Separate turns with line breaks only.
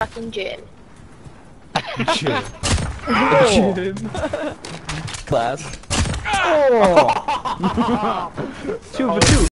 fucking gym.
Gym.
Oh.
Class.
Oh. 2 for 2.